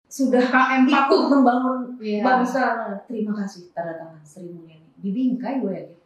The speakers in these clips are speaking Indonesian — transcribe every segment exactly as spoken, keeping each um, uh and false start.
sudah U K M ikut membangun yeah. bangsa. Terima kasih tanda tangan Sri Mulyani. Dibingkai gue ya gitu.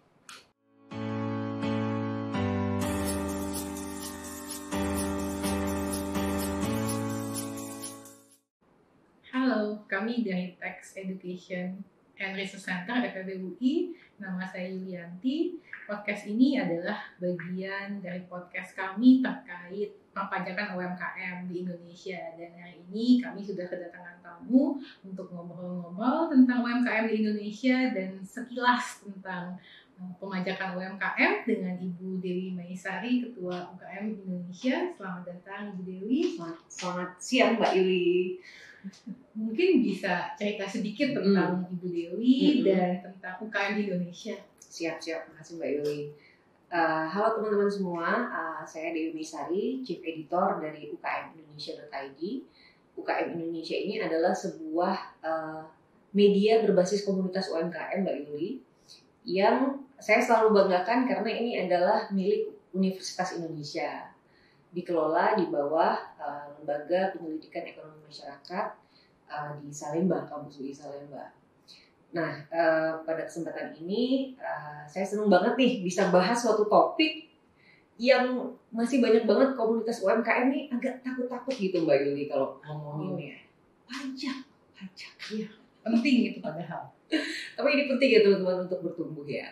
Halo, kami dari Tax Education and Research Center F E B U I. Nama saya Yulianti. Podcast ini adalah bagian dari podcast kami terkait perpajakan U M K M di Indonesia. Dan hari ini kami sudah kedatangan tamu untuk ngobrol-ngobrol tentang U M K M di Indonesia dan sekilas tentang pemajakan U M K M dengan Ibu Dewi Maisari, Ketua U K M Indonesia. Selamat datang Ibu Dewi. Selamat, selamat siang Mbak Yuli. Mungkin bisa cerita sedikit tentang hmm. Ibu Dewi hmm. dan tentang U K M di Indonesia. Siap-siap, makasih Mbak Yuli. Uh, halo teman-teman semua, uh, saya Dewi Maisari, Chief Editor dari U K M Indonesia dot I D. U K M Indonesia ini adalah sebuah uh, media berbasis komunitas U M K M Mbak Yuli, yang saya selalu banggakan karena ini adalah milik Universitas Indonesia. Dikelola di bawah uh, Lembaga Penyelidikan Ekonomi Masyarakat uh, di Salemba, kampus U I Salemba. Nah, uh, pada kesempatan ini uh, saya senang banget nih bisa bahas suatu topik yang masih banyak banget komunitas U M K M ini agak takut-takut gitu Mbak Yuli kalau ngomonginnya. Pajak, pajak. Iya, penting itu padahal. Tapi ini penting ya teman-teman untuk bertumbuh ya.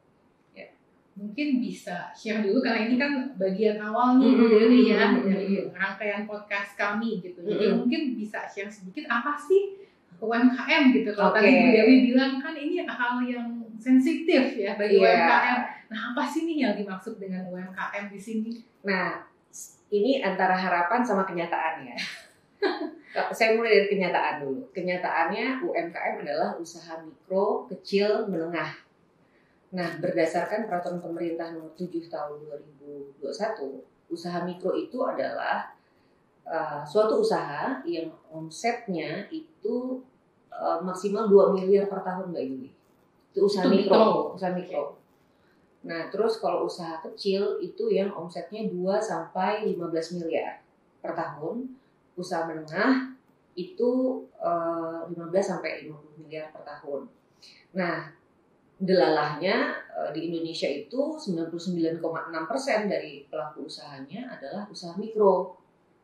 Mungkin bisa share dulu karena ini kan bagian awal nih mm-hmm. dari ya dari rangkaian podcast kami gitu. Jadi mm-hmm. mungkin bisa share sedikit apa sih U M K M gitu. Kalau okay. tadi Bu Dewi bilang kan ini hal yang sensitif ya bagi yeah. U M K M. Nah, apa sih nih yang dimaksud dengan U M K M di sini? Nah, ini antara harapan sama kenyataan ya. Saya mulai dari kenyataan dulu. Kenyataannya U M K M adalah usaha mikro, kecil, menengah. Nah, berdasarkan peraturan pemerintah nomor tujuh tahun dua ribu dua puluh satu, usaha mikro itu adalah uh, suatu usaha yang omsetnya itu uh, maksimal dua miliar per tahun Mbak Yuli. Itu usaha itu mikro, mikro, usaha mikro. Nah, terus kalau usaha kecil itu yang omsetnya dua sampai lima belas miliar per tahun. Usaha menengah itu uh, lima belas sampai lima puluh miliar per tahun. Nah, delalahnya di Indonesia itu sembilan puluh sembilan koma enam persen dari pelaku usahanya adalah usaha mikro.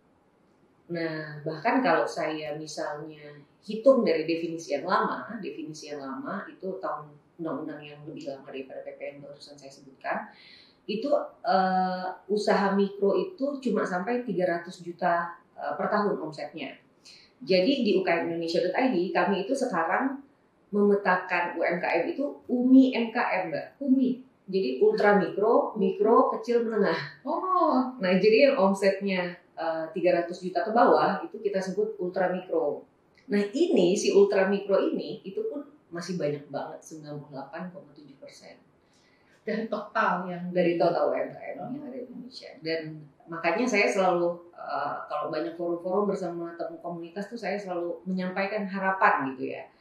Nah, bahkan kalau saya misalnya hitung dari definisi yang lama, definisi yang lama itu tahun undang-undang yang lebih lama daripada P P N barusan saya sebutkan, itu uh, usaha mikro itu cuma sampai tiga ratus juta uh, per tahun omsetnya. Jadi di U K M Indonesia dot I D kami itu sekarang memetakan U M K M itu U M I M K M Mbak. U M I. Jadi ultra mikro, mikro, kecil, menengah. Oh. Nah, jadi yang omsetnya uh, tiga ratus juta ke bawah itu kita sebut ultra mikro. Nah, ini si ultra mikro ini itu pun masih banyak banget, sembilan puluh delapan koma tujuh persen. Dari total yang dari total U M K M oh. yang ada di Indonesia. Dan makanya saya selalu uh, kalau banyak forum-forum bersama teman komunitas tuh saya selalu menyampaikan harapan gitu ya.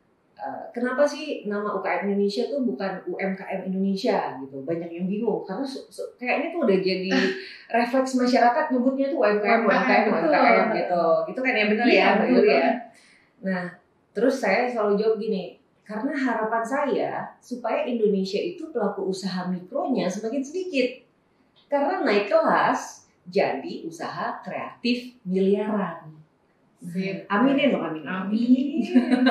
Uh, kenapa sih nama U K M Indonesia tuh bukan U M K M Indonesia gitu? Banyak yang bingung karena su- su- kayaknya tuh udah jadi refleks masyarakat nyebutnya tuh U M K M, U M K M, U M K M gitu. Gitu kan ya benar ya, betul ya. Nah, terus saya selalu jawab gini, karena harapan saya supaya Indonesia itu pelaku usaha mikronya semakin sedikit. Karena naik kelas jadi usaha kreatif miliaran. Sip. Aminin loh, amin. Amin.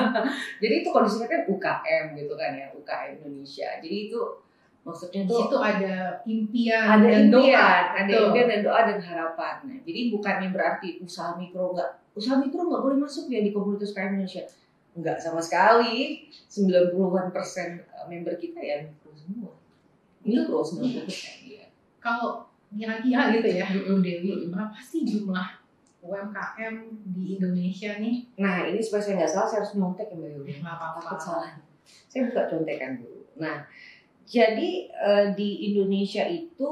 Jadi itu kondisinya kan U K M gitu kan ya, U K M Indonesia. Jadi itu maksudnya tuh itu ada impian, ada dan impian, doa, ada impian dan doa dan harapan. Nah, jadi bukannya berarti usaha mikro enggak, usaha mikro enggak boleh masuk ya di komunitas U K M Indonesia. Enggak sama sekali. sembilan puluhan persen member kita ya mikro semua. Mikro sembilan puluh persen ya. Kalau kira-kira gitu ya, Bu Dewi, berapa sih jumlah U M K M di Indonesia nih? Nah, ini supaya saya nggak salah, saya harus nyontek ya Mbak Yuli. Nggak apa-apa. Takut salah. Saya buka contekan dulu. Nah, jadi uh, di Indonesia itu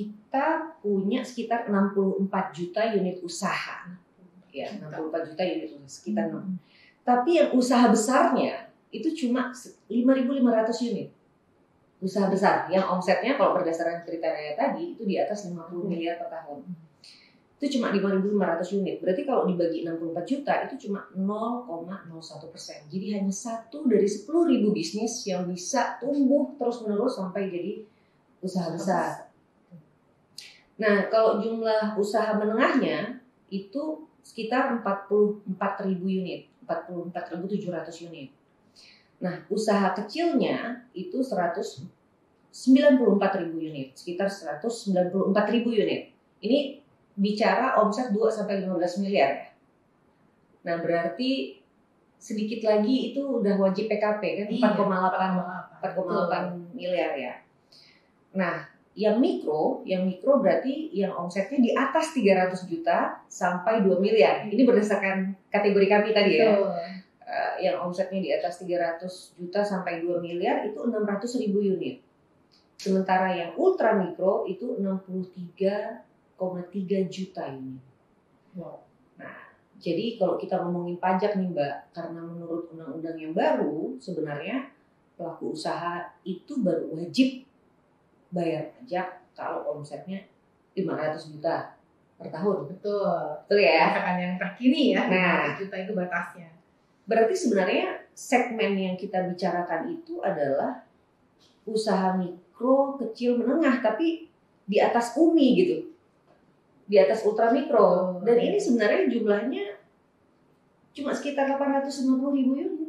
kita punya sekitar enam puluh empat juta unit usaha. Ya, enam puluh empat juta unit usaha, sekitar enam. Hmm. Tapi yang usaha besarnya itu cuma lima ribu lima ratus unit. Usaha besar yang omsetnya kalau berdasarkan kriteria tadi itu di atas lima puluh miliar per tahun. itu cuma lima ribu lima ratus unit. Berarti kalau dibagi enam puluh empat juta itu cuma nol koma nol satu persen. Jadi hanya satu dari sepuluh ribu bisnis yang bisa tumbuh terus-menerus sampai jadi usaha besar. Nah, kalau jumlah usaha menengahnya itu sekitar empat puluh empat ribu unit, empat puluh empat ribu tujuh ratus unit. Nah, usaha kecilnya itu seratus sembilan puluh empat ribu unit, sekitar seratus sembilan puluh empat ribu unit. Ini bicara omset dua sampai lima belas miliar ya. Nah, berarti sedikit lagi itu udah wajib P K P kan, empat koma delapan miliar ya. Nah, yang mikro, yang mikro berarti yang omsetnya di atas tiga ratus juta sampai dua miliar. Ini berdasarkan kategori kami tadi ya. Uh, yang omsetnya di atas tiga ratus juta sampai dua miliar itu enam ratus ribu unit. Sementara yang ultra mikro itu enam puluh tiga koma tiga juta unit. Wow. Nah, jadi kalau kita ngomongin pajak nih Mbak, karena menurut undang-undang yang baru sebenarnya pelaku usaha itu baru wajib bayar pajak kalau omsetnya lima ratus juta per tahun. Betul. Betul ya? Berdasarkan yang terkini ya, nah, lima ratus juta itu batasnya. Berarti sebenarnya segmen yang kita bicarakan itu adalah usaha mikro, kecil, menengah, tapi di atas U M I gitu. Di atas ultra mikro. Dan ini sebenarnya jumlahnya cuma sekitar delapan ratus lima puluh ribu unit.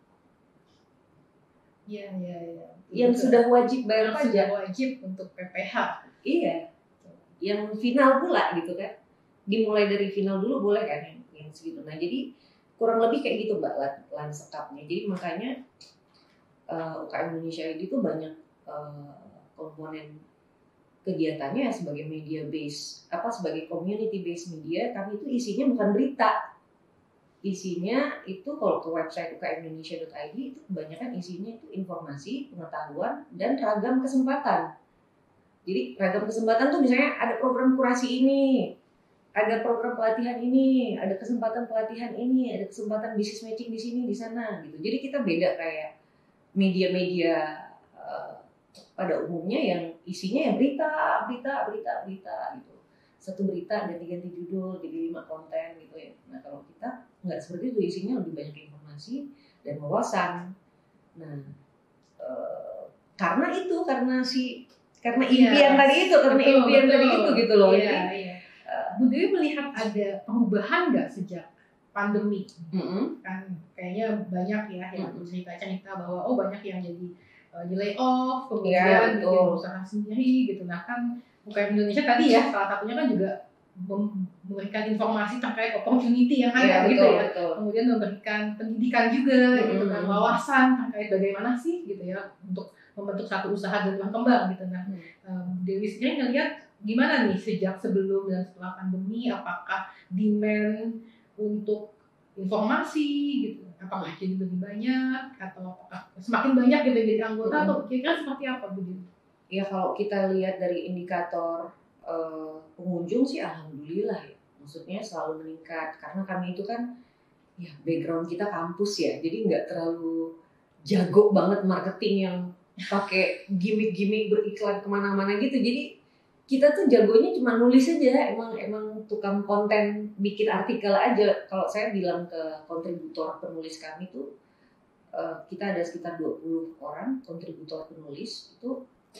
Iya, iya, iya. Yang betul. Sudah wajib bayar yang pajak. Sudah wajib untuk P P H. Iya. Yang final pula gitu kan. Dimulai dari final dulu boleh kan yang, yang segitu. Nah, jadi kurang lebih kayak gitu Mbak lanskapnya. Jadi makanya uh, U K M Indonesia I D itu banyak uh, komponen kegiatannya sebagai media base, apa sebagai community based media. Kami itu isinya bukan berita. Isinya itu kalau ke website u k m indonesia dot i d itu kebanyakan isinya itu informasi, pengetahuan, dan ragam kesempatan. Jadi ragam kesempatan tuh misalnya ada program kurasi ini, ada program pelatihan ini, ada kesempatan pelatihan ini, ada kesempatan business matching di sini, di sana gitu. Jadi kita beda kayak media-media uh, pada umumnya yang isinya yang berita, berita, berita, berita gitu. Satu berita ganti-ganti judul, jadi lima konten gitu ya. Nah kalau kita nggak seperti itu, isinya lebih banyak informasi dan wawasan. Nah e, karena itu, karena si, karena impian ya, tadi itu, karena betul, impian betul. tadi itu gitu loh. Iya, jadi, iya. Uh, Bu Dewi melihat ada perubahan nggak sejak pandemi? Mm-hmm. Kan kayaknya banyak ya yang mm-hmm. cerita-cerita bahwa oh banyak yang jadi uh, di layoff, kemudian ya, bikin usaha sendiri gitu. Nah kan U K M Indonesia tadi ya salah satunya kan juga memberikan informasi terkait opportunity yang ada ya, gitu betul, ya. Betul. Kemudian memberikan pendidikan juga mm-hmm. gitu kan, wawasan terkait bagaimana sih gitu ya untuk membentuk satu usaha dan berkembang gitu. Nah, mm-hmm. Dewi sendiri ngelihat gimana nih sejak sebelum dan setelah pandemi, apakah demand untuk informasi gitu, apakah jadi lebih banyak atau apakah semakin banyak gitu jadi anggota mm-hmm. atau kira-kira seperti apa Bu Dewi? Ya kalau kita lihat dari indikator uh, pengunjung sih alhamdulillah ya. Maksudnya selalu meningkat karena kami itu kan ya background kita kampus ya. Jadi nggak terlalu jago banget marketing yang pakai gimmick-gimmick beriklan kemana-mana gitu. Jadi kita tuh jagonya cuma nulis aja. Emang emang tukang konten bikin artikel aja. Kalau saya bilang ke kontributor penulis kami tuh uh, kita ada sekitar dua puluh orang kontributor penulis itu.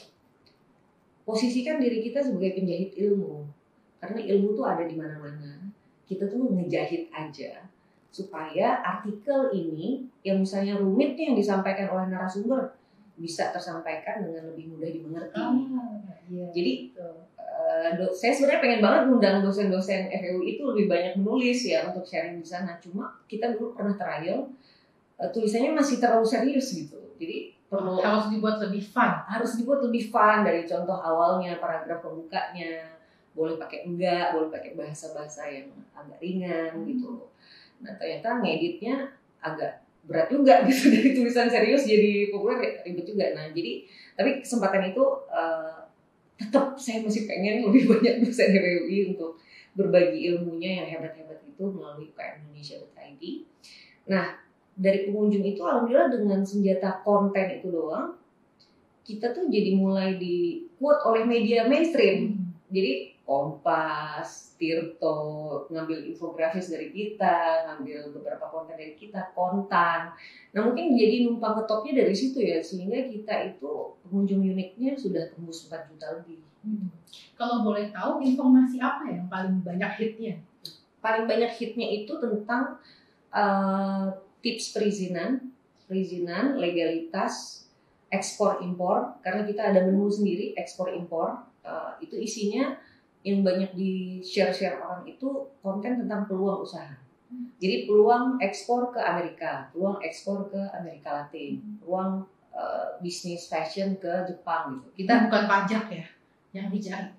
Posisikan diri kita sebagai penjahit ilmu, karena ilmu tuh ada di mana-mana. Kita tuh ngejahit aja supaya artikel ini yang misalnya rumit nih yang disampaikan oleh narasumber bisa tersampaikan dengan lebih mudah dimengerti. Oh, iya, Jadi uh, do, saya sebenarnya pengen banget ngundang dosen-dosen F E U I itu lebih banyak menulis ya untuk sharing di sana. Cuma kita dulu pernah trial uh, tulisannya masih terlalu serius gitu. Jadi perlu harus dibuat lebih fun, harus dibuat lebih fun dari contoh awalnya, paragraf pembukanya, boleh pakai enggak, boleh pakai bahasa-bahasa yang agak ringan hmm. gitu. Nah ternyata ngeditnya agak berat juga gitu dari tulisan serius jadi populer ya ribet juga. Nah jadi tapi kesempatan itu uh, tetap saya masih pengen lebih banyak dosen F E U I untuk berbagi ilmunya yang hebat-hebat itu melalui u k m indonesia dot i d. Nah dari pengunjung itu alhamdulillah dengan senjata konten itu doang kita tuh jadi mulai di quote oleh media mainstream. Hmm. Jadi Kompas, Tirto, ngambil infografis dari kita, ngambil beberapa konten dari kita, Kontan. Nah mungkin jadi numpang ketopnya dari situ ya, sehingga kita itu pengunjung uniknya sudah tembus empat juta lebih. Hmm. Kalau boleh tahu informasi apa yang paling banyak hitnya? Paling banyak hitnya itu tentang uh, tips perizinan, perizinan, legalitas, ekspor impor, karena kita ada menu sendiri ekspor impor. Uh, itu isinya yang banyak di share-share orang itu konten tentang peluang usaha. Jadi peluang ekspor ke Amerika, peluang ekspor ke Amerika Latin, peluang uh, bisnis fashion ke Jepang gitu. Kita bukan pajak ya yang dicari.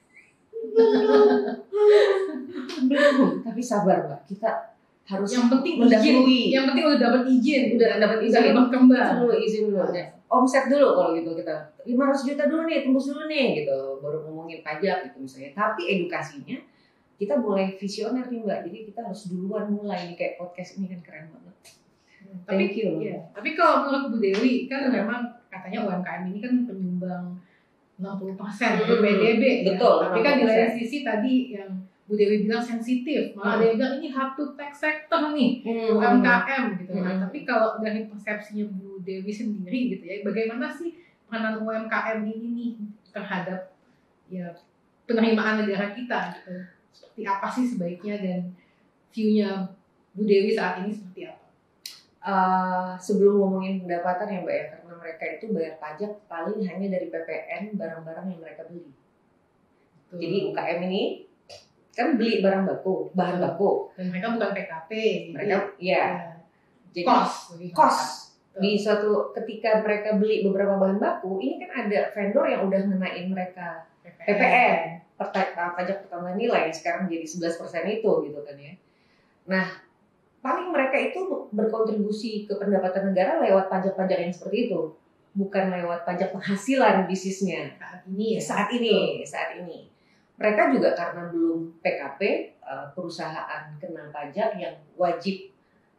Belum, tapi sabar Mbak. Kita harus yang penting mendahului. Izin. Yang penting udah dapat izin, udah dapat izin, udah berkembang. Dulu izin dulu. Nah, omset dulu kalau gitu kita lima ratus juta dulu nih, tembus dulu nih gitu. Baru ngomongin pajak gitu misalnya. Tapi edukasinya kita boleh visioner nih Mbak. Jadi kita harus duluan mulai nih kayak podcast ini kan keren banget. Hmm, Thank tapi, you. Iya. Tapi kalau menurut Bu Dewi kan hmm. memang katanya U M K M ini kan penyumbang enam puluh persen dari P D B ya. Betul. Tapi kan di lain sisi tadi yang Bu Dewi bilang sensitif, malah hmm. dia bilang ini hard to tax sector nih, hmm. U M K M gitu. Hmm. Nah, tapi kalau dari persepsinya Bu Dewi sendiri gitu ya, bagaimana sih peranan U M K M ini nih terhadap ya penerimaan negara kita gitu? Seperti apa sih sebaiknya dan view-nya Bu Dewi saat ini seperti apa? Uh, sebelum ngomongin pendapatan ya Mbak ya, karena mereka itu bayar pajak paling hanya dari P P N barang-barang yang mereka beli. Betul. Jadi U K M ini kan beli barang baku, bahan baku. Dan mereka bukan P K P. Mereka, ya. ya. Jadi kos, kos. Di suatu ketika mereka beli beberapa bahan baku, ini kan ada vendor yang udah ngenain mereka P P N, pajak pertambahan nilai yang sekarang jadi sebelas persen itu gitu kan ya. Nah, paling mereka itu berkontribusi ke pendapatan negara lewat pajak-pajak yang seperti itu, bukan lewat pajak penghasilan bisnisnya. Saat ini ya. Saat ini, saat ini. Mereka juga karena belum P K P, perusahaan kena pajak yang wajib.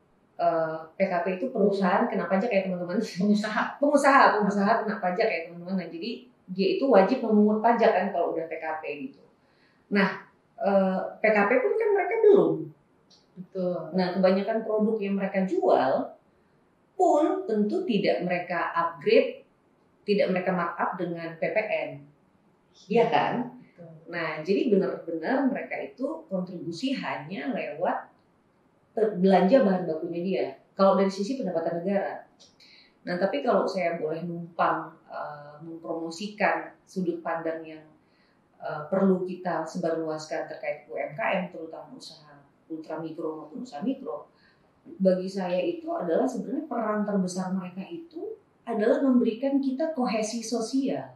P K P itu perusahaan kena pajak ya teman-teman. Pengusaha. Pengusaha, pengusaha kena pajak ya teman-teman. Nah, jadi dia itu wajib memungut pajak kan kalau udah P K P gitu. Nah, P K P pun kan mereka belum. Betul. Nah, kebanyakan produk yang mereka jual pun tentu tidak mereka upgrade, tidak mereka markup dengan P P N. Iya kan? Betul. Nah, jadi benar-benar mereka itu kontribusi hanya lewat belanja bahan bakunya dia. Kalau dari sisi pendapatan negara. Nah, tapi kalau saya boleh numpang uh, mempromosikan sudut pandang yang uh, perlu kita sebarluaskan terkait U M K M, terutama usaha ultra mikro maupun usaha mikro, bagi saya itu adalah sebenarnya peran terbesar mereka itu adalah memberikan kita kohesi sosial,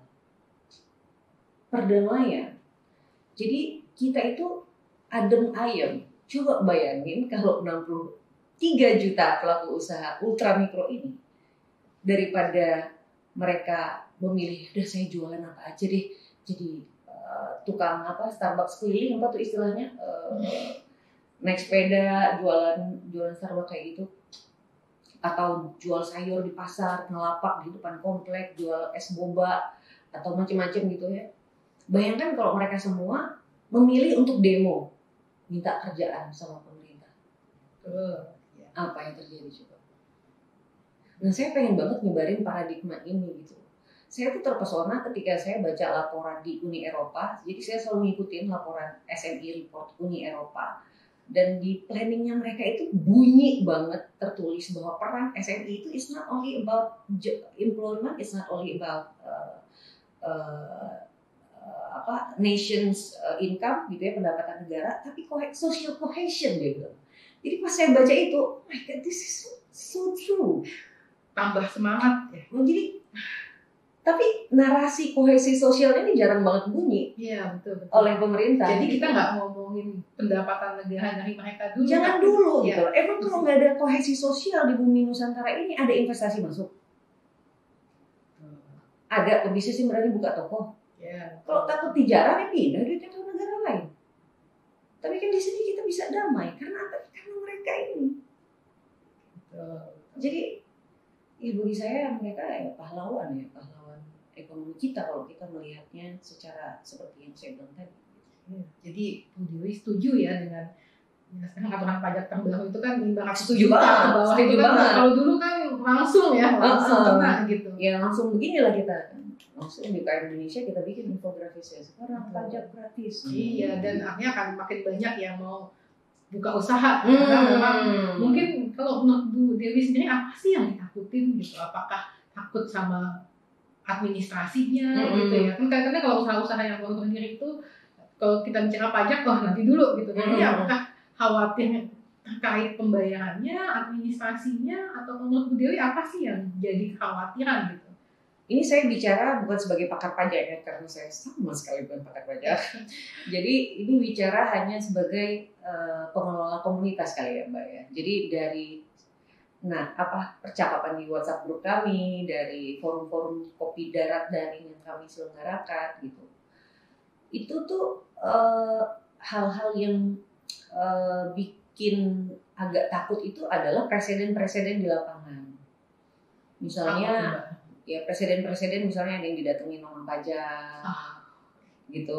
perdamaian. Jadi kita itu adem ayem. Coba bayangin kalau enam puluh tiga juta pelaku usaha ultra mikro ini, daripada mereka memilih, udah saya jualan apa aja deh, jadi uh, tukang apa Starbucks keliling apa tuh istilahnya, uh, naik sepeda jualan jualan Starbucks kayak gitu, atau jual sayur di pasar, ngelapak di depan komplek, jual es boba atau macam-macam gitu ya. Bayangkan kalau mereka semua memilih untuk demo, minta kerjaan sama pemerintah. Uh, ya. Apa yang terjadi coba? Nah, saya pengen banget nyebarin paradigma ini gitu. Saya tuh terpesona ketika saya baca laporan di Uni Eropa. Jadi saya selalu ngikutin laporan S M I report Uni Eropa. Dan di planningnya mereka itu bunyi banget tertulis bahwa peran S M I itu is not only about employment, it's not only about uh, uh, uh, apa nation's uh, income gitu ya, pendapatan negara, tapi social cohesion dia bilang. Jadi pas saya baca itu, oh my God, this is so, so true. Tambah semangat ya. Jadi, tapi narasi kohesi sosial ini jarang banget bunyi. Iya betul, betul. Oleh pemerintah. Jadi kita nggak ngomongin pendapatan negara dari mereka dulu. Jangan dulu ya. gitu. Emang kalau nggak ada kohesi sosial di bumi Nusantara ini, ada investasi masuk? Hmm. Ada pebisnis yang berani buka toko. Ya. Kalau takut dijarah ya pindah duitnya ke negara lain. Tapi kan di sini kita bisa damai karena apa? Karena mereka ini. Betul. Jadi ya bagi saya mereka ya pahlawan ya pahlawan ekonomi kita kalau kita melihatnya secara seperti yang saya bilang tadi. Jadi Bu Dewi setuju ya dengan ya, sekarang aturan pajak terbaru itu kan lima ratus Setuju juta banget, ke bawah setuju itu kan. banget. Kalau dulu kan langsung ya, langsung Uh-uh. kena gitu. Ya langsung beginilah kita. Langsung di Indonesia kita bikin infografisnya sekarang Betul. pajak gratis. Iya, dan akhirnya akan makin banyak yang mau buka usaha. Hmm. Karena memang mungkin kalau menurut Bu Dewi sendiri apa sih yang ditakutin gitu? Apakah takut sama administrasinya Hmm. gitu ya? Kan kadang-kadang kalau usaha-usaha yang baru berdiri itu kalau kita bicara pajak, oh nanti dulu gitu. Jadi Hmm. apakah khawatir terkait pembayarannya, administrasinya, atau menurut Bu Dewi apa sih yang jadi kekhawatiran gitu? Ini saya bicara bukan sebagai pakar pajak ya, karena saya sama sekali bukan pakar pajak. Jadi ini bicara hanya sebagai uh, pengelola komunitas kali ya Mbak ya. Jadi dari nah apa percakapan di WhatsApp grup kami, dari forum-forum kopi darat daring yang kami selenggarakan gitu. Itu tuh uh, hal-hal yang uh, bikin agak takut itu adalah presiden-presiden di lapangan. Misalnya oh, ya presiden-presiden misalnya ada yang didatengin orang pajak ah. gitu.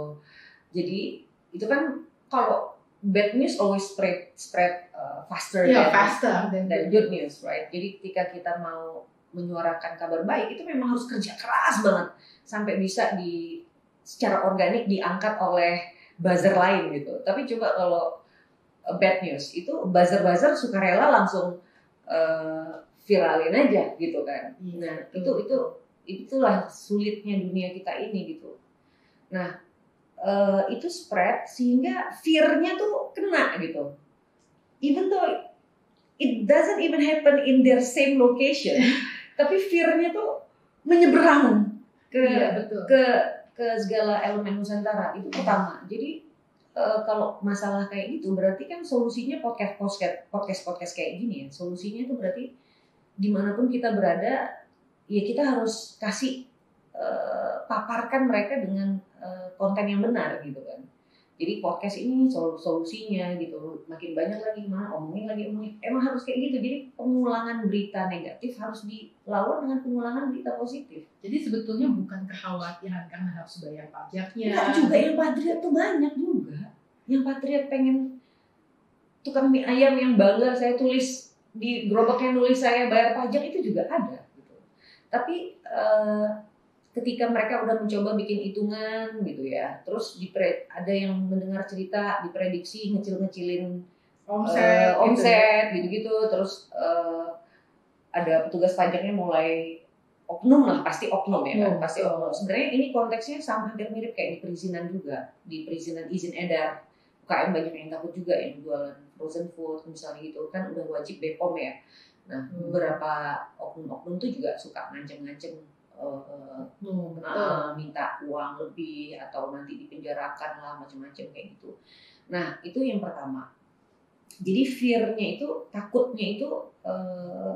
Jadi itu kan kalau bad news always spread spread uh, faster yeah, than, faster than, than good news, right? Jadi ketika kita mau menyuarakan kabar baik itu memang harus kerja keras banget sampai bisa di secara organik diangkat oleh buzzer lain gitu. Tapi coba kalau bad news itu buzzer-buzzer sukarela langsung uh, viralin aja gitu kan. Nah itu itu itulah sulitnya dunia kita ini gitu. Nah uh, itu spread sehingga fear-nya tuh kena gitu. Even though it doesn't even happen in their same location, tapi fear-nya tuh menyeberang ke iya, betul. ke ke segala elemen Nusantara itu pertama. Jadi uh, kalau masalah kayak gitu berarti kan solusinya podcast podcast podcast podcast kayak gini ya. Solusinya itu berarti dimanapun kita berada ya kita harus kasih uh, paparkan mereka dengan uh, konten yang benar gitu kan. Jadi podcast ini sol- solusinya gitu. Makin banyak lagi mana omongin lagi omongin. Emang harus kayak gitu. Jadi pengulangan berita negatif harus dilawan dengan pengulangan berita positif. Jadi sebetulnya bukan kekhawatiran karena harus bayar pajaknya. Nah, juga yang patriot tuh banyak juga. Yang patriot pengen tukang mie ayam yang bangga saya tulis di gerobaknya nulis saya bayar pajak itu juga ada. Gitu. Tapi uh, ketika mereka udah mencoba bikin hitungan gitu ya, terus dipre- ada yang mendengar cerita diprediksi ngecil-ngecilin omset, uh, omset gitu. gitu-gitu, terus uh, ada petugas pajaknya mulai oknum lah, pasti oknum ya kan, pasti oknum. Sebenarnya ini konteksnya sama hampir mirip kayak di perizinan juga, di perizinan izin edar. U K M banyak yang takut juga yang jualan frozen food misalnya gitu kan udah wajib B P O M ya. Nah hmm. beberapa oknum-oknum tuh juga suka ngancem-ngancem Uh, hmm, uh, minta uang lebih atau nanti dipenjarakan lah macam-macam kayak gitu. Nah itu yang pertama. Jadi fear-nya itu takutnya itu uh,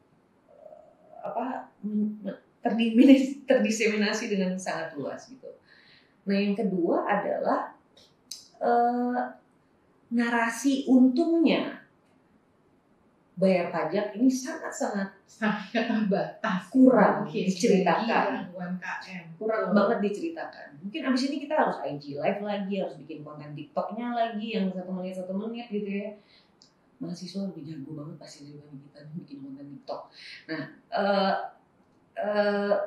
apa terdiseminasi dengan sangat luas gitu. Nah yang kedua adalah uh, narasi untungnya bayar pajak ini sangat-sangat sangat terbatas, kurang mungkin diceritakan, U M K M kurang oh. banget diceritakan. Mungkin abis ini kita harus I G live lagi, harus bikin konten TikToknya lagi yang satu menit satu menit gitu ya. Mahasiswa lebih jago banget pasti dibanding kita bikin konten TikTok. Nah, uh, uh,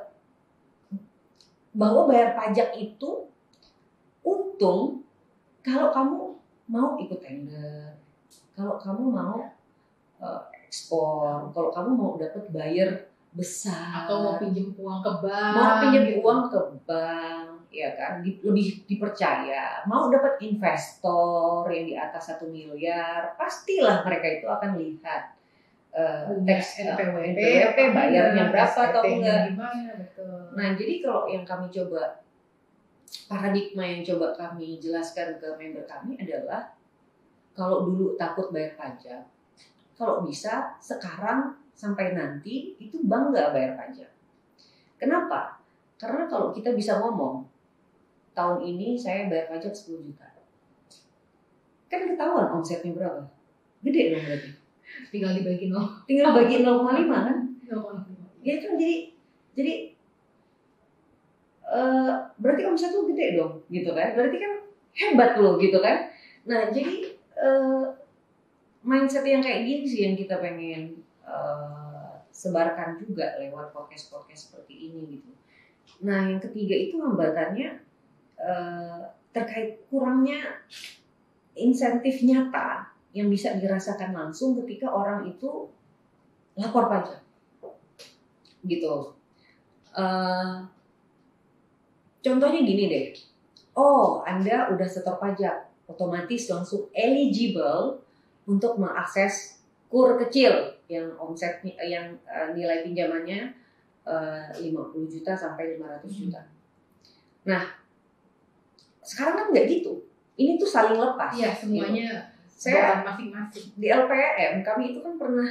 bahwa bayar pajak itu untung kalau kamu mau ikut tender, kalau kamu mau Uh, ekspor, kalau kamu mau dapat buyer besar atau mau pinjam uang ke bank, mau pinjam gitu. uang ke bank, ya kan, di, lebih dipercaya, mau dapat investor yang di atas satu miliar, pastilah mereka itu akan lihat uh, teks N P W P, N P W P bayarnya berapa atau enggak. Gimana, betul. Nah, jadi kalau yang kami coba paradigma yang coba kami jelaskan ke member kami adalah kalau dulu takut bayar pajak, kalau bisa sekarang sampai nanti itu bangga bayar pajak. Kenapa? Karena kalau kita bisa ngomong tahun ini saya bayar pajak sepuluh juta. Kan ketahuan omsetnya berapa? Gede dong berarti. Tinggal dibagi nol. Tinggal bagi nol koma lima kan? nol koma lima. Ya kan jadi jadi uh, berarti omset tuh gede dong gitu kan. Berarti kan hebat loh gitu kan. Nah jadi uh, mindset yang kayak gini sih yang kita pengen uh, sebarkan juga lewat podcast-podcast seperti ini gitu. Nah yang ketiga itu hambatannya uh, terkait kurangnya insentif nyata yang bisa dirasakan langsung ketika orang itu lapor pajak gitu. Uh, contohnya gini deh, oh Anda udah setor pajak, otomatis langsung eligible untuk mengakses kur kecil yang omset yang uh, nilai pinjamannya uh, lima puluh juta sampai lima ratus juta. Nah sekarang kan nggak gitu, ini tuh saling lepas. Iya semuanya. Gitu. Saya masing-masing di L P M kami itu kan pernah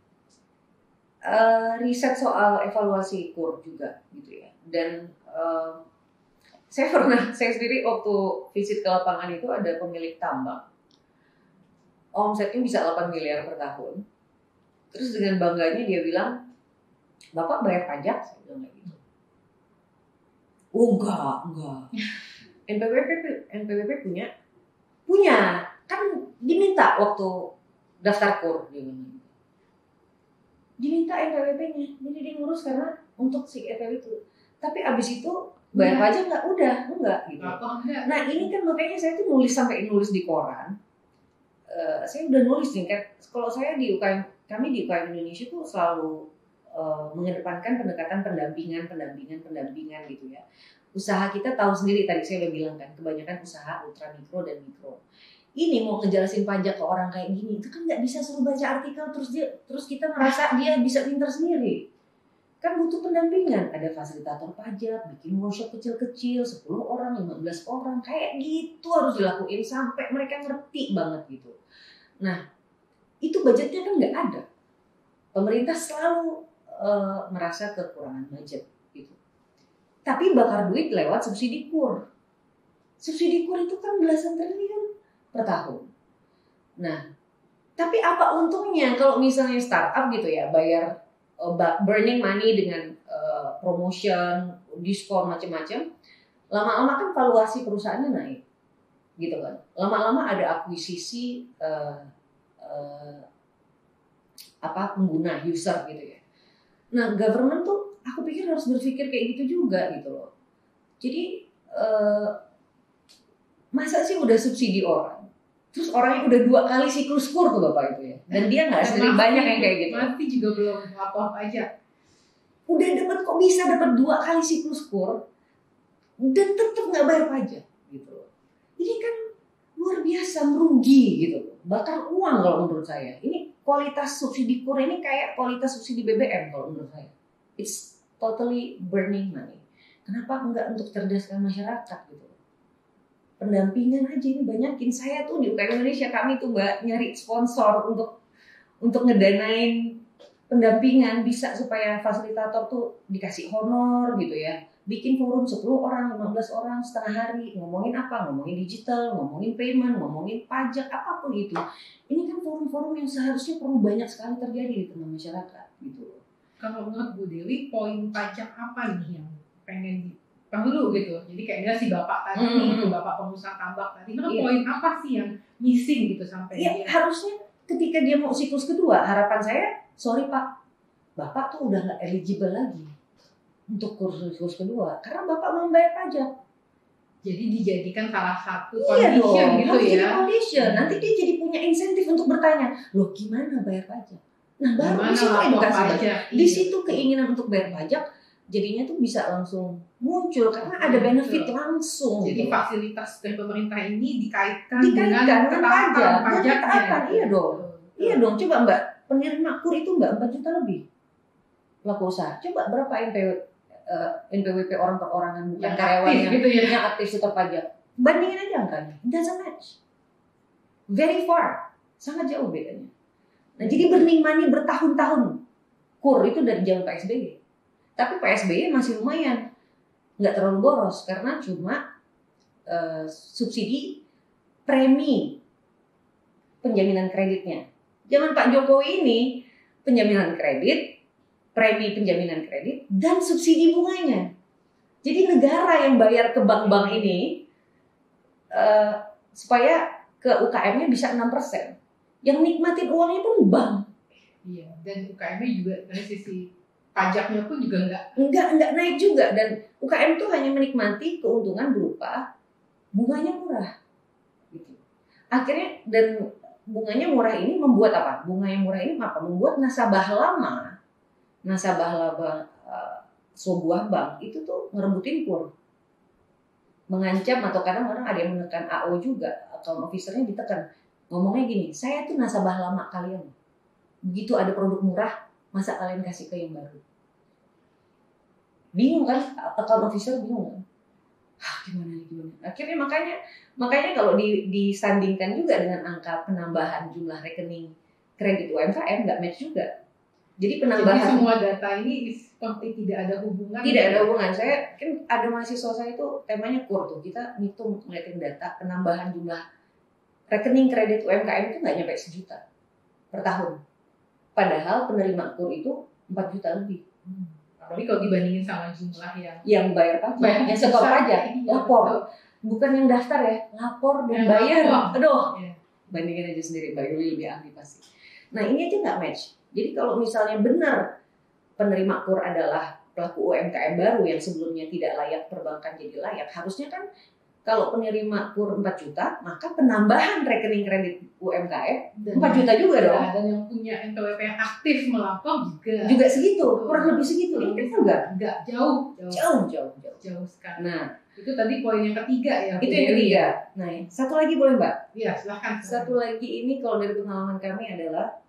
uh, riset soal evaluasi kur juga gitu ya, dan uh, saya pernah saya sendiri waktu visit ke lapangan itu ada pemilik tambang omsetnya bisa delapan miliar per tahun, terus dengan bangganya dia bilang, Bapak bayar pajak? Saya bilang kayak gitu. Oh enggak, enggak. N P W P N P W P punya punya kan diminta waktu daftar kur dia bilang. Diminta N P W P-nya, jadi dia ngurus karena untuk si N P W itu. Tapi abis itu bayar ya. Pajak nggak udah enggak gitu. Enggak. Nah ini kan makanya saya tuh nulis sampai nulis di koran. Uh, saya udah nulis nih kan. Kalau saya di U K M, kami di U K M Indonesia tuh selalu uh, mengedepankan pendekatan pendampingan, pendampingan, pendampingan gitu ya. Usaha kita tahu sendiri tadi saya udah bilang kan, kebanyakan usaha ultra mikro dan mikro. Ini mau ngejelasin pajak ke orang kayak gini itu kan nggak bisa suruh baca artikel terus dia terus kita merasa dia bisa pintar sendiri. Kan butuh pendampingan, ada fasilitator pajak, bikin workshop kecil-kecil, sepuluh orang, lima belas orang, kayak gitu harus dilakuin sampai mereka ngerti banget gitu. Nah, itu budgetnya kan nggak ada. Pemerintah selalu uh, merasa kekurangan budget gitu. Tapi bakar duit lewat subsidi kur. Subsidi kur itu kan belasan triliun per tahun. Nah, tapi apa untungnya kalau misalnya startup gitu ya bayar uh, burning money dengan uh, promotion, diskon macam-macam, lama-lama kan valuasi perusahaannya naik, gitu kan. Lama-lama ada akuisisi uh, uh, apa pengguna user gitu ya. Nah, government tuh aku pikir harus berpikir kayak gitu juga gitu loh. Jadi uh, masa sih udah subsidi orang, terus orangnya udah dua kali siklus kur tuh Bapak itu ya, dan dia nggak sendiri banyak yang kayak gitu. Masih juga belum lapor pajak. Udah dapat kok bisa dapat dua kali siklus kur dan tetap nggak bayar pajak gitu loh. Ini kan luar biasa merugi gitu loh, bakar uang kalau menurut saya. Ini kualitas subsidi kur ini kayak kualitas subsidi B B M kalau menurut saya. It's totally burning money. Kenapa enggak untuk cerdaskan masyarakat gitu? Pendampingan aja ini banyakin. Saya tuh di U K M Indonesia kami tuh mbak nyari sponsor untuk untuk ngedanain pendampingan bisa supaya fasilitator tuh dikasih honor gitu ya. Bikin forum sepuluh orang, lima belas orang setengah hari ngomongin apa? Ngomongin digital, ngomongin payment, ngomongin pajak, apapun itu. Ini kan forum-forum yang seharusnya perlu banyak sekali terjadi di tengah masyarakat gitu. Kalau menurut Bu Dewi, poin pajak apa nih yang pengen di Bang dulu gitu, jadi kayaknya si bapak tadi hmm. nih, itu bapak pengusaha tambak tadi, itu yeah. Poin apa sih yang missing gitu sampai yeah, dia? Harusnya ketika dia mau siklus kedua, harapan saya, sorry Pak, Bapak tuh udah nggak eligible lagi untuk siklus kedua, karena Bapak belum bayar pajak. Jadi dijadikan salah satu iya condition dong, gitu ya? Iya condition. Nanti dia jadi punya insentif untuk bertanya, loh gimana bayar pajak? Nah baru di situ edukasi pajak. Di situ keinginan untuk bayar pajak. Jadinya tuh bisa langsung muncul karena ada benefit Betul. langsung. Jadi gitu. Fasilitas dari pemerintah ini dikaitkan, dikaitkan dengan, dengan pajak, pajaknya. Iya dong, Betul. iya dong. Coba Mbak, penerima kur itu Mbak empat juta lebih pelaku usaha. Coba berapa N P W, uh, N P W P orang perorangan bukan karyawan yang, gitu ya. yang aktif setor pajak. Bandingin aja angkanya, it doesn't match. Very far, sangat jauh bedanya. Nah jadi burning money bertahun-tahun kur itu dari zaman P S B Y. Tapi P S B Y masih lumayan, nggak terlalu boros karena cuma uh, subsidi premi penjaminan kreditnya. Zaman Pak Jokowi ini penjaminan kredit, premi penjaminan kredit, dan subsidi bunganya. Jadi negara yang bayar ke bank-bank ini uh, supaya ke U K M-nya bisa enam persen. Yang nikmatin uangnya pun bank. Iya, dan U K M-nya juga dari sisi pajaknya pun juga enggak enggak enggak naik juga, dan U K M tuh hanya menikmati keuntungan berupa bunganya murah. Gitu. Akhirnya, dan bunganya murah ini membuat apa? Bunga yang murah ini apa? Membuat nasabah lama, nasabah lama uh, sebuah bank itu tuh ngerebutin kur, mengancam, atau kadang orang ada yang menekan A O juga, account officer-nya ditekan. Ngomongnya gini, saya tuh nasabah lama kalian. Begitu ada produk murah, masa kalian kasih ke yang baru? Bingung kan? Account officer bingung kan? Hah, gimana nih, gimana? Akhirnya makanya makanya kalau di, disandingkan juga dengan angka penambahan jumlah rekening kredit U M K M nggak match juga. Jadi penambahan. Jadi semua data ini seperti tidak ada hubungan. Tidak ada hubungan. Saya kan ada mahasiswa saya itu temanya kur tuh. Kita ngitung ngeliatin data penambahan jumlah rekening kredit U M K M itu nggak nyampe sejuta per tahun. Padahal penerima kur itu empat juta lebih. Hmm. Tapi kalau dibandingin sama jumlah yang yang bayar pajak, bayar yang setor pajak, iya, lapor, betul. Bukan yang daftar ya, lapor dan ya, bayar. Lapor. Aduh, ya. Bandingin aja sendiri, Mbak Yuli lebih ahli pasti. Nah ini aja nggak match. Jadi kalau misalnya benar penerima kur adalah pelaku U M K M baru yang sebelumnya tidak layak perbankan jadi layak, harusnya kan kalau penerima kur empat juta, maka penambahan rekening kredit U M K M empat juta juga dong. Dan yang punya N P W P yang aktif melapor juga. Juga segitu, kurang lebih segitu. Ini kan enggak? Enggak, jauh. Jauh, jauh, jauh. Jauh sekali. Nah, itu tadi poin yang ketiga ya. Itu yang ketiga. Nah, satu lagi boleh Mbak? Iya, silahkan. Satu lagi ini kalau dari pengalaman kami adalah,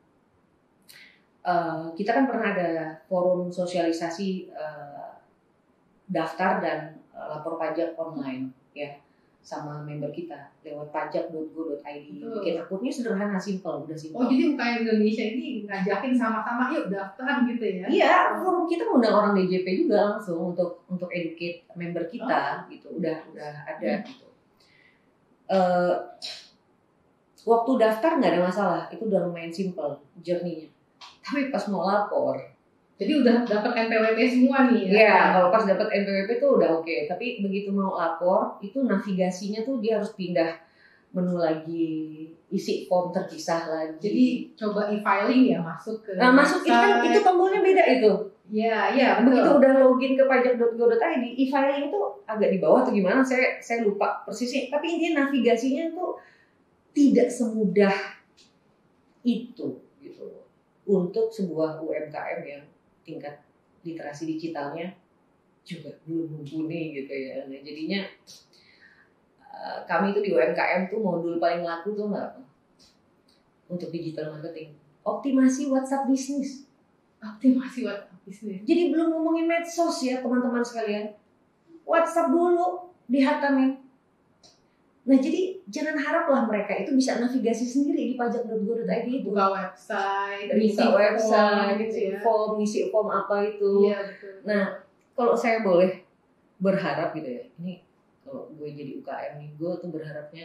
uh, kita kan pernah ada forum sosialisasi uh, daftar dan uh, lapor pajak online, ya. Sama member kita lewat pajak dot go dot i d. Bikin akunnya sederhana, simpel, udah simpel. Oh, jadi U K M Indonesia ini ngajakin sama-sama yuk daftar gitu ya? Iya, forum kita ngundang orang D J P juga langsung untuk untuk educate member kita, oh. Gitu. Udah udah ada hmm. gitu. Uh, waktu daftar nggak ada masalah, itu udah lumayan simpel journey-nya. Tapi pas mau lapor, jadi udah dapat N P W P semua nih ya? Iya, kalau pas dapat N P W P tuh udah oke. Okay. Tapi begitu mau lapor, itu navigasinya tuh dia harus pindah menu lagi, isi form terpisah lagi. Jadi coba e-filing ya, masuk ke. Nah, masuk itu kan itu tombolnya beda itu. Iya, iya. Begitu udah login ke pajak dot go dot i d, e-filing itu agak di bawah atau gimana? Saya saya lupa persisnya. Tapi intinya navigasinya tuh tidak semudah itu gitu untuk sebuah U M K M yang tingkat literasi digitalnya juga belum mumpuni gitu ya. Nah, jadinya uh, kami itu di U M K M tuh modul paling laku tuh nggak untuk digital marketing, optimasi WhatsApp bisnis. Optimasi WhatsApp bisnis. Jadi belum ngomongin medsos ya teman-teman sekalian, WhatsApp dulu dihantamin. Nah jadi jangan haraplah mereka itu bisa navigasi sendiri di pajak dot go dot i d itu. Buka website, buka website, ngisi form, ngisi form apa itu. Iya, betul. Nah kalau saya boleh berharap gitu ya, ini kalau gue jadi U K M nih, gue tuh berharapnya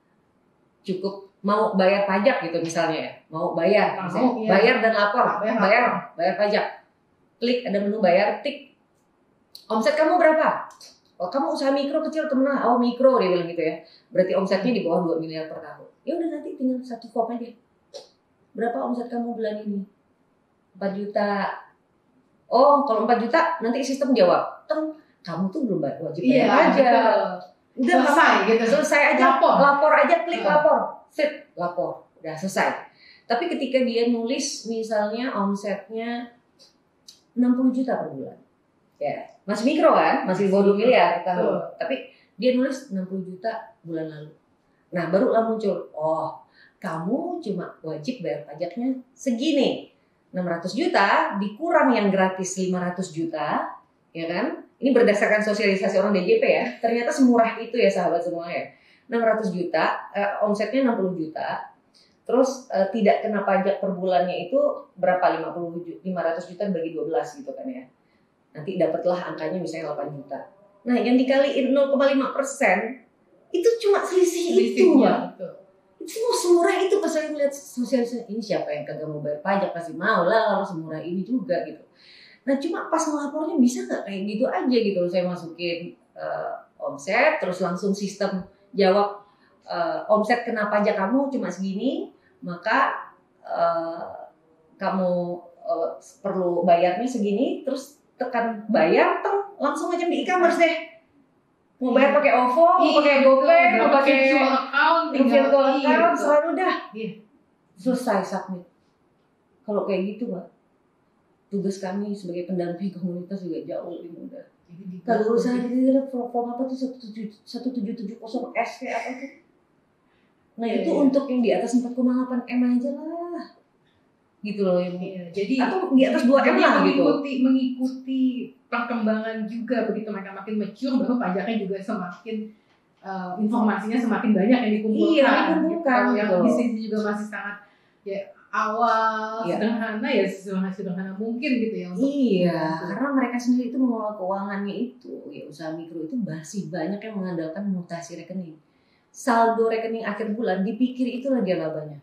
cukup mau bayar pajak gitu misalnya ya, mau bayar, mau, misalnya, iya. bayar dan lapor, bayar, bayar, bayar pajak, klik ada menu bayar, tik, omset kamu berapa? Oh, kamu usaha mikro kecil atau menengah? Oh mikro dia bilang gitu ya. Berarti omsetnya di bawah dua miliar per tahun. Ya udah nanti tinggal satu form aja. Berapa omset kamu bulan ini? empat juta. Oh, kalau empat juta nanti sistem jawab. Teng, kamu tuh belum wajib bayar iya, aja. Udah selesai gitu. Selesai aja. Lapor, lapor aja, klik oh. lapor. Sip, lapor. Udah selesai. Tapi ketika dia nulis misalnya omsetnya enam puluh juta per bulan. Ya, masih mikro kan? Masih dua miliar per tahun. Tapi dia nulis enam puluh juta bulan lalu. Nah, barulah muncul, oh, kamu cuma wajib bayar pajaknya segini. enam ratus juta dikurang yang gratis lima ratus juta, ya kan? Ini berdasarkan sosialisasi orang D J P ya. Ternyata semurah itu ya sahabat semua ya. enam ratus juta, eh, omsetnya enam puluh juta. Terus eh, tidak kena pajak per bulannya itu berapa? lima puluh, lima ratus juta bagi dua belas gitu kan ya. Nanti dapatlah angkanya misalnya delapan juta. Nah, yang dikaliin nol koma lima persen itu cuma selisih itu, Mbak. Itu semurah itu pas saya melihat sosialisasi ini, siapa yang kagak mau bayar pajak pasti mau lah kalau semurah ini juga gitu. Nah, cuma pas ngelapornya bisa nggak kayak gitu aja gitu. Saya masukin uh, omset terus langsung sistem jawab uh, omset kena pajak kamu cuma segini, maka uh, kamu uh, perlu bayarnya segini, terus tekan bayar, teng, langsung aja di e-commerce deh. Mau bayar pakai O V O, mau pakai GoPay, mau pakai virtual account, virtual account, gitu. selalu dah. Iya. Selesai submit. Kalau kayak gitu, Mbak, tugas kami sebagai pendamping komunitas juga jauh lebih mudah. Kalau urusan itu form apa tuh satu tujuh tujuh nol S kayak apa tuh? Nah yeah, itu yeah. untuk yang di atas empat koma delapan M aja lah, gitu loh yang. Yeah, jadi atau di atas dua M lah gitu. Mengikuti mengikuti perkembangan juga, begitu mereka makin mature, baru pajaknya juga semakin uh, informasinya semakin banyak yang dikumpulkan. Iya, dikumpulkan. Gitu. Yang di sini juga masih sangat ya awal, iya. sederhana ya sederhana mungkin gitu ya. Untuk iya, untuk karena mereka sendiri itu mengelola keuangannya itu, ya usaha mikro itu masih banyak yang mengandalkan mutasi rekening. Saldo rekening akhir bulan dipikir itulah dia labanya.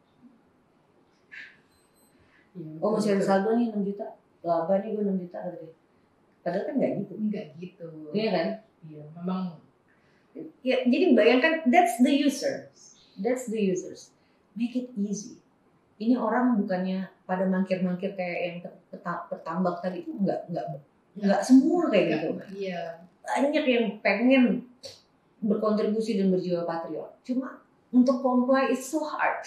Ya, oh masih ada saldo nih enam juta, laba nih gue enam juta gitu. Padahal kan nggak gitu. Nggak gitu. Iya kan? Iya, memang. Ya, jadi bayangkan, that's the users, that's the users. Make it easy. Ini orang bukannya pada mangkir-mangkir kayak yang petambak tadi itu, nggak nggak nggak semua kayak gitu. Iya. Banyak yang pengen berkontribusi dan berjiwa patriot. Cuma untuk comply it's so hard.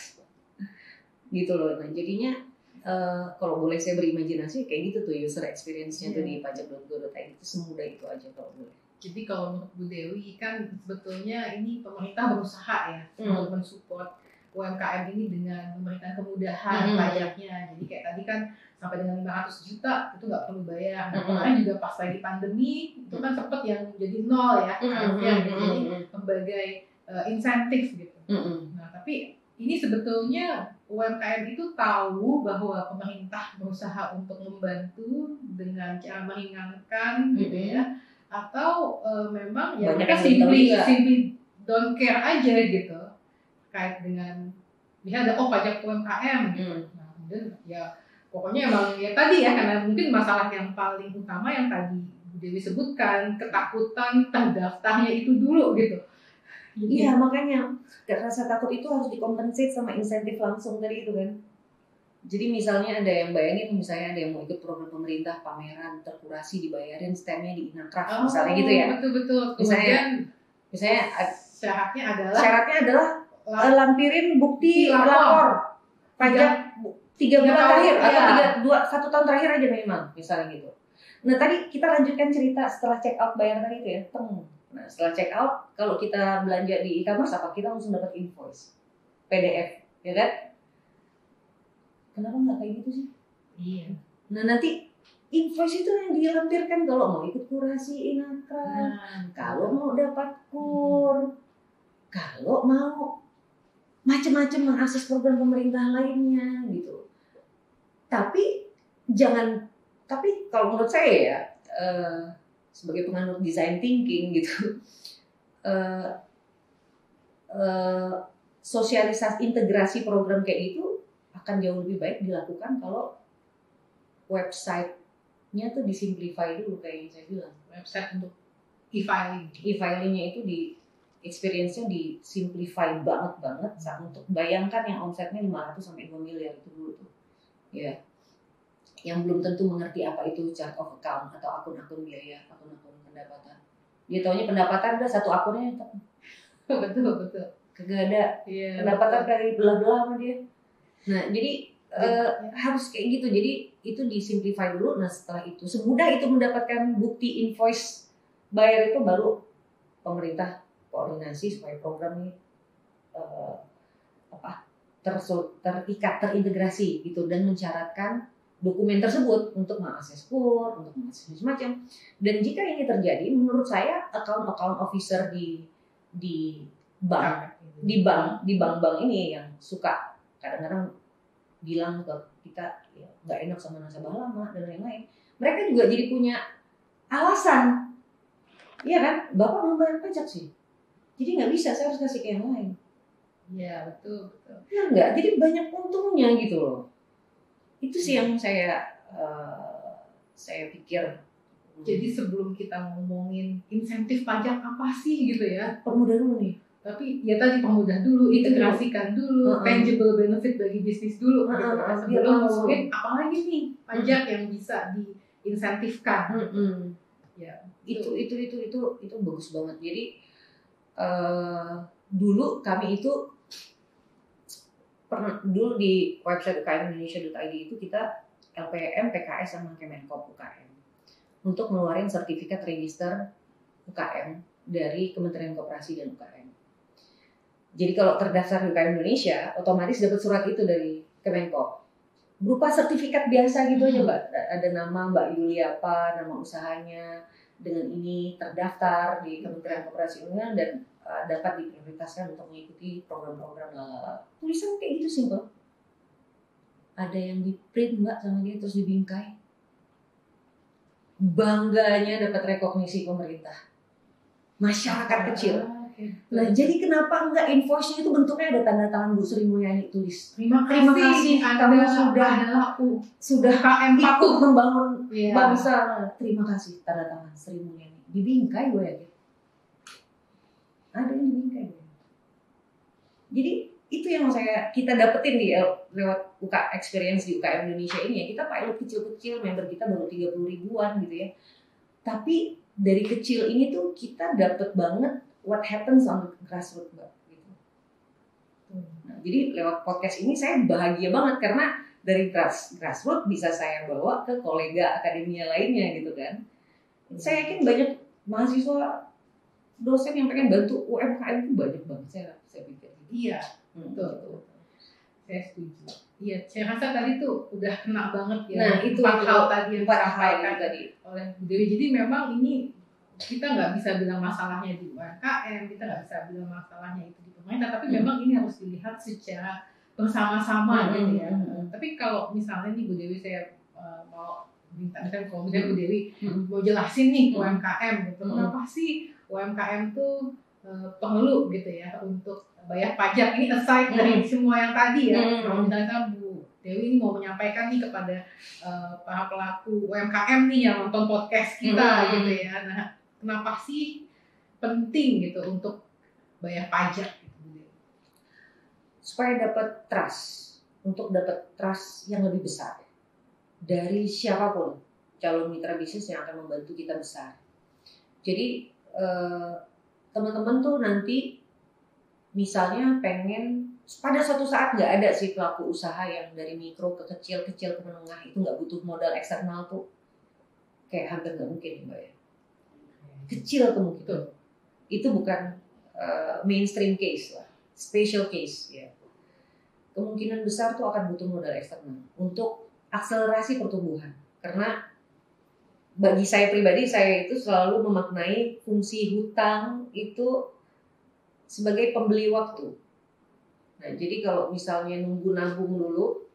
Gitu loh. Nah jadinya uh, kalau boleh saya berimajinasi kayak gitu tuh user experience-nya yeah. tuh di pajak dot go dot i d itu semudah itu aja kalau boleh. Jadi kalau menurut Bu Dewi kan sebetulnya ini pemerintah berusaha ya hmm. untuk mensupport U M K M ini dengan memberikan kemudahan hmm. pajaknya. Jadi kayak tadi kan sampai dengan lima ratus juta itu nggak perlu bayar. Nah, kemarin juga pas lagi pandemi itu kan sempet yang jadi nol ya, harusnya hmm. gitu. Jadi berbagai uh, insentif gitu. Hmm. Nah tapi ini sebetulnya U M K M itu tahu bahwa pemerintah berusaha untuk membantu dengan cara meringankan gitu hmm. ya. Atau uh, memang ya banyak mereka simply, simply don't care aja gitu terkait dengan misalnya ada oh pajak U M K M gitu. Hmm. Nah, kemudian ya pokoknya emang ya tadi ya karena mungkin masalah yang paling utama yang tadi Bu Dewi sebutkan, ketakutan terdaftarnya itu dulu gitu. Iya, makanya rasa takut itu harus dikompensate sama insentif langsung tadi itu kan. Jadi misalnya ada yang bayangin, misalnya ada yang mau ikut program pemerintah, pameran, terkurasi, dibayarin stemnya di Inacraft, oh, misalnya gitu ya. Betul-betul. Misalnya, misalnya syaratnya adalah syaratnya adalah lap, lampirin bukti lapor, lapor pajak tiga bulan terakhir ya. Atau tiga dua satu tahun terakhir aja memang, misalnya gitu. Nah tadi kita lanjutkan cerita setelah check out bayar tadi itu ya, teng. Nah setelah check out, kalau kita belanja di e-commerce apa kita langsung dapat invoice, P D F, ya kan? Kenapa nggak kayak gitu sih? Iya. Nah nanti invoice itu yang dilampirkan kalau mau ikut kurasi Inacraft, nah, kalau mau dapat kur, hmm. kalau mau macam-macam mengakses program pemerintah lainnya gitu. Tapi jangan, tapi kalau menurut saya ya uh, sebagai penganut design thinking gitu, uh, uh, sosialisasi integrasi program kayak gitu akan jauh lebih baik dilakukan kalau website-nya tuh disimplify dulu kayak yang saya bilang. Website untuk e-filing. E-filingnya itu di experience-nya disimplify banget-banget untuk bayangkan yang omsetnya lima ratus sampai dua miliar itu dulu tuh. Ya. Yang belum tentu mengerti apa itu chart of account atau akun-akun biaya, akun-akun pendapatan. Dia taunya pendapatan udah satu akunnya betul betul. Kagak ada yeah, pendapatan dari belah-belah sama dia. Nah, jadi uh, harus kayak gitu. Jadi itu disimplify dulu. Nah, setelah itu semudah itu mendapatkan bukti invoice bayar itu baru pemerintah koordinasi supaya program ini uh, apa tersu, terikat, terintegrasi gitu dan mensyaratkan dokumen tersebut untuk mengakses kur, untuk mengakses macam-macam. Dan jika ini terjadi, menurut saya account-account officer di di bank, di bank, di bank-bank ini yang suka kadang-kadang bilang ke kita ya, nggak enak sama nasabah lama dan lain-lain. Mereka juga jadi punya alasan, iya kan? Bapak belum bayar pajak sih, jadi nggak bisa, saya harus kasih ke yang lain. Iya betul betul. Ya nggak, jadi banyak untungnya gitu loh. Itu sih yang saya uh, saya pikir. Jadi sebelum kita ngomongin insentif pajak apa sih gitu ya? Permudah dulu nih. Tapi ya tadi permudah dulu, Itu integrasikan dulu, uh-uh. tangible benefit bagi bisnis dulu. Uh-uh. Gitu. Uh-uh. Sebelum ngomongin apalagi nih pajak uh-uh. yang bisa diinsentifkan. Uh-uh. Ya, itu itu itu itu itu bagus banget. Jadi uh, dulu kami itu pernah dulu di website u k m indonesia dot i d itu kita L P M, P K S sama Kemenkop U K M untuk ngeluarin sertifikat register U K M dari Kementerian Koperasi dan U K M. Jadi kalau terdaftar di U K M Indonesia, otomatis dapat surat itu dari Kemenkop. Berupa sertifikat biasa gitu aja, Mbak. Ada nama Mbak Yuli apa, nama usahanya, dengan ini terdaftar di Kementerian Koperasi dan uh, dapat diprioritaskan untuk mengikuti program-program lalala. Tulisan kayak gitu simpel. Ada yang di print, Mbak, sama dia terus dibingkai. Bangganya dapat rekognisi pemerintah. Masyarakat kecil. Nah, jadi kenapa enggak invoice-nya itu bentuknya ada tanda tangan Bu Sri Mulyani tulis. Terima kasih, Terima kasih kamu sudah sudah ikut membangun yeah. bangsa. Terima kasih, tanda tangan Sri Mulyani. Dibingkai gue yakin. Ada yang dibingkai gue. Jadi itu yang saya kita dapetin di lewat U K experience di U K M Indonesia ini ya. Kita pilot kecil-kecil, member kita baru tiga puluh ribuan gitu ya. Tapi dari kecil ini tuh kita dapet banget what happens on the grassroots, Mbak. Gitu. Nah, jadi lewat podcast ini saya bahagia banget karena dari grass, grassroots bisa saya bawa ke kolega akademia lainnya gitu kan. Saya yakin banyak mahasiswa dosen yang pengen bantu U M K M itu banyak banget saya saya pikir. Iya, hmm, betul. Saya setuju. Iya, saya rasa tadi tuh udah kena banget ya. Nah, itu empat hal tadi yang disampaikan tadi oleh Bu Dewi. Jadi memang ini kita nggak bisa bilang masalahnya di U M K M, kita nggak bisa bilang masalahnya itu di pemerintah, tapi hmm. memang ini harus dilihat secara bersama-sama hmm. gitu ya. Hmm. Tapi kalau misalnya nih Bu Dewi saya uh, mau minta, misalnya kalau misalnya Bu Dewi hmm. mau jelasin nih U M K M gitu, hmm. kenapa sih U M K M tuh uh, perlu gitu ya untuk bayar pajak ini aside hmm. dari semua yang tadi ya. Hmm. Kalau misalnya Bu Dewi ini mau menyampaikan nih kepada uh, para pelaku U M K M nih yang nonton podcast kita hmm. gitu ya. Nah, kenapa sih penting gitu untuk bayar pajak gitu? Supaya dapat trust, untuk dapat trust yang lebih besar dari siapapun calon mitra bisnis yang akan membantu kita besar. Jadi eh, teman-teman tuh nanti misalnya pengen pada suatu saat nggak ada sih pelaku usaha yang dari mikro ke kecil, kecil ke menengah itu nggak butuh modal eksternal tuh kayak hampir nggak mungkin Mbak ya. Kecil kemungkinan itu bukan uh, mainstream case lah, special case ya. Kemungkinan besar tuh akan butuh modal eksternal untuk akselerasi pertumbuhan. Karena bagi saya pribadi saya itu selalu memaknai fungsi hutang itu sebagai pembeli waktu. Nah, jadi kalau misalnya nunggu nabung dulu,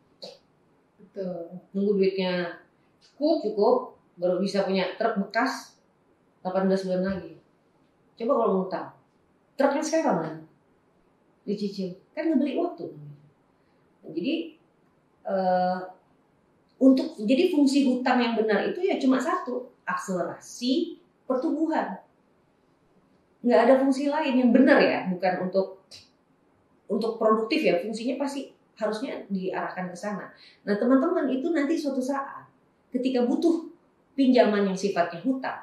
betul, nunggu duitnya cukup, cukup baru bisa punya truk bekas delapan belas bulan lagi. Coba kalau ngutang. Truknya sekarang kan dicicil. Kan ngebeli waktu. Nah, jadi uh, untuk jadi fungsi hutang yang benar itu ya cuma satu, akselerasi pertumbuhan. Nggak ada fungsi lain yang benar ya, bukan untuk untuk produktif ya, fungsinya pasti harusnya diarahkan ke sana. Nah, teman-teman itu nanti suatu saat ketika butuh pinjaman yang sifatnya hutang,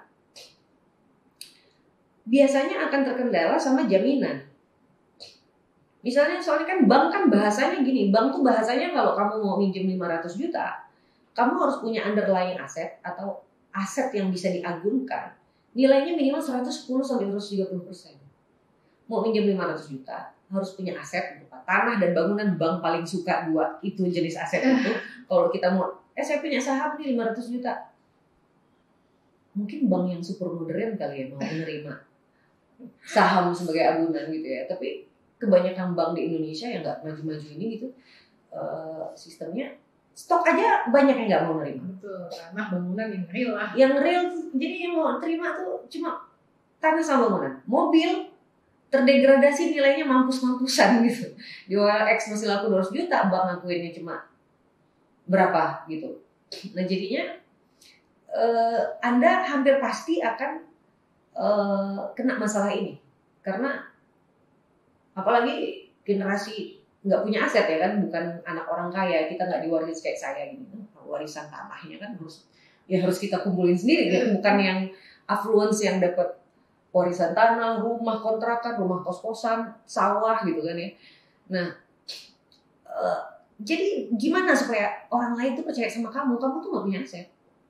biasanya akan terkendala sama jaminan. Misalnya soalnya kan bank kan bahasanya gini, bank tuh bahasanya kalau kamu mau minjem lima ratus juta, kamu harus punya underlying aset atau aset yang bisa diagunkan. Nilainya minimal seratus sepuluh sampai seratus tiga puluh persen. Mau minjem lima ratus juta, harus punya aset berupa tanah dan bangunan. Bank paling suka dua itu jenis aset itu. Kalau kita mau, eh saya punya saham nih lima ratus juta. Mungkin bank yang super modern kali ya mau menerima saham sebagai agunan gitu ya, tapi kebanyakan bank di Indonesia yang nggak maju-maju ini gitu uh, sistemnya stok aja banyak yang nggak mau nerima. Betul, tanah bangunan yang real lah. Yang real, jadi yang mau terima tuh cuma tanah sama bangunan, mobil terdegradasi nilainya mampus-mampusan gitu. Di O L X masih laku dua ratus juta, bank ngakuinnya cuma berapa gitu. Nah jadinya uh, Anda hampir pasti akan Uh, kena masalah ini karena Apalagi generasi nggak punya aset ya kan, bukan anak orang kaya, kita nggak diwaris kayak saya gitu. Warisan tanahnya kan harus ya harus kita kumpulin sendiri gitu, bukan yang affluence yang dapat warisan tanah, rumah kontrakan, rumah kos-kosan, sawah gitu kan ya. Nah, uh, jadi gimana supaya orang lain tuh percaya sama kamu, kamu tuh nggak punya aset.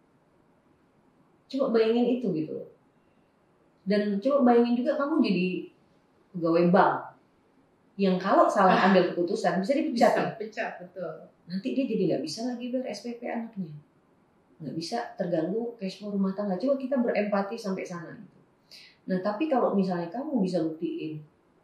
Coba bayangin itu gitu. Dan coba bayangin juga kamu jadi pegawai bank yang kalau salah ambil keputusan bisa dipecat. Bisa ya? pecat, betul. Nanti dia jadi nggak bisa lagi bayar S P P anaknya, nggak bisa, terganggu cash flow rumah tangga. Coba kita berempati sampai sana gitu. Nah tapi kalau misalnya kamu bisa buktiin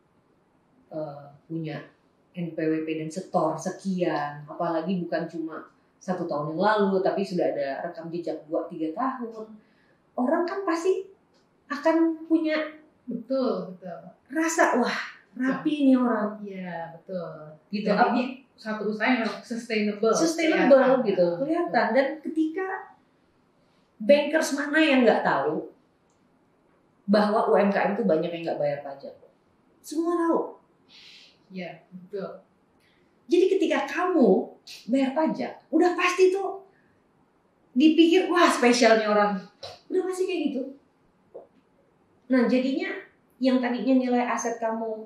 uh, punya N P W P dan setor sekian, apalagi bukan cuma satu tahun yang lalu, tapi sudah ada rekam jejak dua tiga tahun, orang kan pasti akan punya betul betul rasa wah rapi nih orang. Iya betul. Gitu. Dan ini satu usaha yang sustainable. Sustainable kelihatan, gitu, kelihatan. Dan ketika bankers mana yang nggak tahu bahwa U M K M itu banyak yang nggak bayar pajak, semua tahu. Iya betul. Jadi ketika kamu bayar pajak, udah pasti tuh dipikir wah spesialnya orang, udah pasti kayak gitu. Nah jadinya yang tadinya nilai aset kamu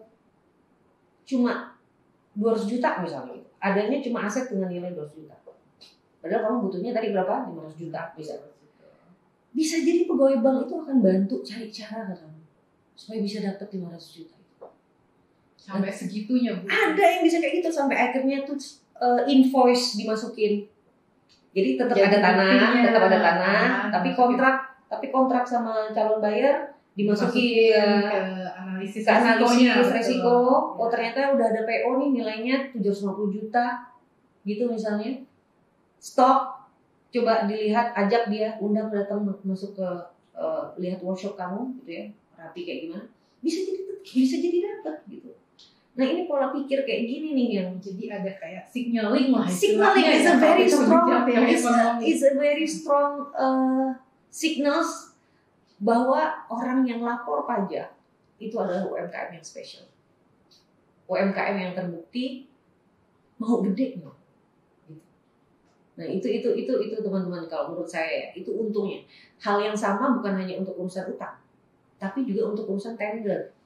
cuma dua ratus juta misalnya, adanya cuma aset dengan nilai dua ratus juta. Padahal kamu butuhnya tadi berapa? lima ratus juta bisa. Bisa jadi pegawai bank itu akan bantu cari cara ke kamu supaya bisa dapat lima ratus juta. Sampai Dan segitunya Bu. Ada yang bisa kayak gitu sampai akhirnya tuh uh, invoice dimasukin. Jadi tetap jadi ada tanah, buktinya, tetap ada tanah, nah, tapi kontrak, tapi kontrak sama calon bayar dimasukin ke analisis ke analisis resiko. Ya. Oh ternyata udah ada P O nih nilainya tujuh ratus lima puluh juta gitu misalnya. Stok, coba dilihat, ajak dia, undang datang masuk ke uh, lihat workshop kamu gitu ya, rapi kayak gimana. Bisa jadi bisa jadi dapat gitu. Nah ini pola pikir kayak gini nih yang jadi ada kayak signaling lah. Signaling is a very strong, is a, is a very strong uh, signals bahwa orang yang lapor pajak itu adalah U M K M yang spesial, U M K M yang terbukti mau gede mau. Gitu. Nah itu itu itu itu teman-teman kalau menurut saya ya, itu untungnya. Hal yang sama bukan hanya untuk urusan utang, tapi juga untuk urusan tender.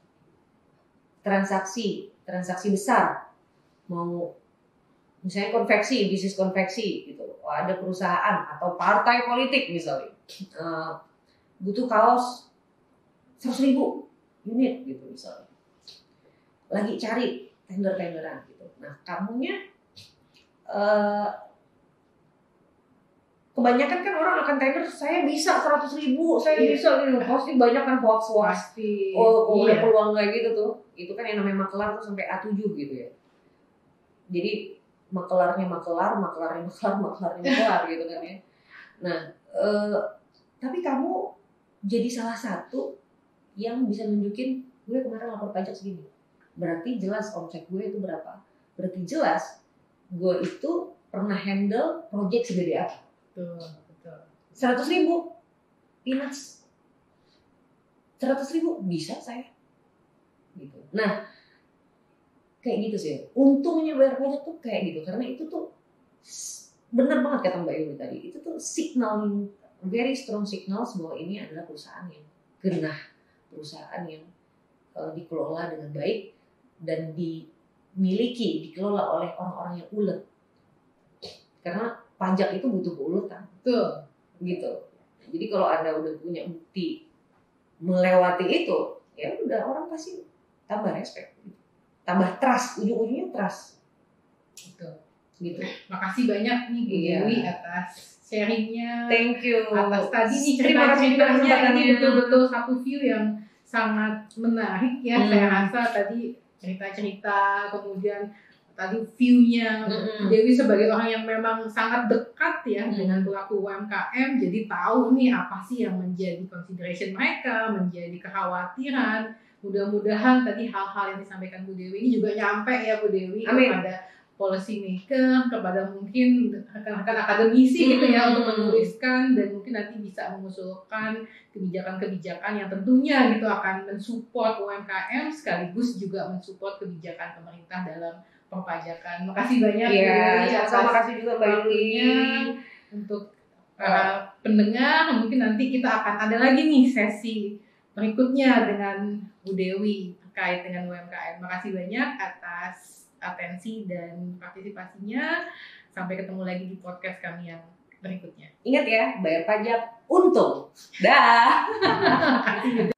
Transaksi, transaksi besar, mau misalnya konveksi, bisnis konveksi gitu, oh, ada perusahaan atau partai politik misalnya uh, butuh kaos seratus ribu unit gitu misalnya, lagi cari tender-tenderan gitu. Nah kamunya uh, kebanyakan kan orang akan tender, saya bisa seratus ribu, saya iya. bisa gitu. Pasti banyak kan hoax-hoax. Oh, oh iya. Ada peluang kayak gitu tuh. Itu kan yang namanya makelar tuh sampai A tujuh gitu ya. Jadi makelarnya makelar, makelarnya makelar, makelarnya makelar gitu kan ya. Nah, eh, tapi kamu jadi salah satu yang bisa nunjukin gue kemarin lapor pajak segini. Berarti jelas omset gue itu berapa. Berarti jelas gue itu pernah handle project segede apa. Betul, betul. Seratus ribu, peanuts. Seratus ribu bisa saya, gitu. Nah, kayak gitu sih. Untungnya bayar pajak tuh kayak gitu, karena itu tuh benar banget kata Mbak Yuli tadi. Itu tuh signal, very strong signals bahwa ini adalah perusahaan yang genah, perusahaan yang uh, dikelola dengan baik dan dimiliki, dikelola oleh orang-orang yang ulet. Karena pajak itu butuh keuletan, tuh, gitu. Jadi kalau Anda udah punya bukti melewati itu, ya udah orang pasti tambah respect, gitu. Tambah trust, ujung-ujungnya trust, gitu. Gitu. Makasih banyak nih Bu Dewi iya. atas sharingnya, thank you. Atas tadi nih cerita-ceritanya, ini betul-betul satu view yang sangat menarik ya. Hmm. Saya rasa tadi cerita-cerita, kemudian tadi view-nya mm-hmm. Dewi sebagai orang yang memang sangat dekat ya mm-hmm. dengan pelaku U M K M, jadi tahu nih apa sih yang menjadi consideration mereka, menjadi kekhawatiran. Mudah-mudahan tadi hal-hal yang disampaikan Bu Dewi ini juga nyampe ya Bu Dewi Amin. kepada policy maker, kepada mungkin rekan-rekan akademisi gitu ya, untuk menuliskan dan mungkin nanti bisa mengusulkan kebijakan-kebijakan yang tentunya gitu akan mensupport U M K M sekaligus juga mensupport kebijakan pemerintah dalam perpajakan. Makasih banyak ya, ya, sama kasih juga waktunya untuk para pendengar. Mungkin nanti kita akan ada lagi nih sesi berikutnya dengan Bu Dewi terkait dengan U M K M. Makasih banyak atas atensi dan partisipasinya. Sampai ketemu lagi di podcast kami yang berikutnya. Ingat ya, bayar pajak untung. Dah.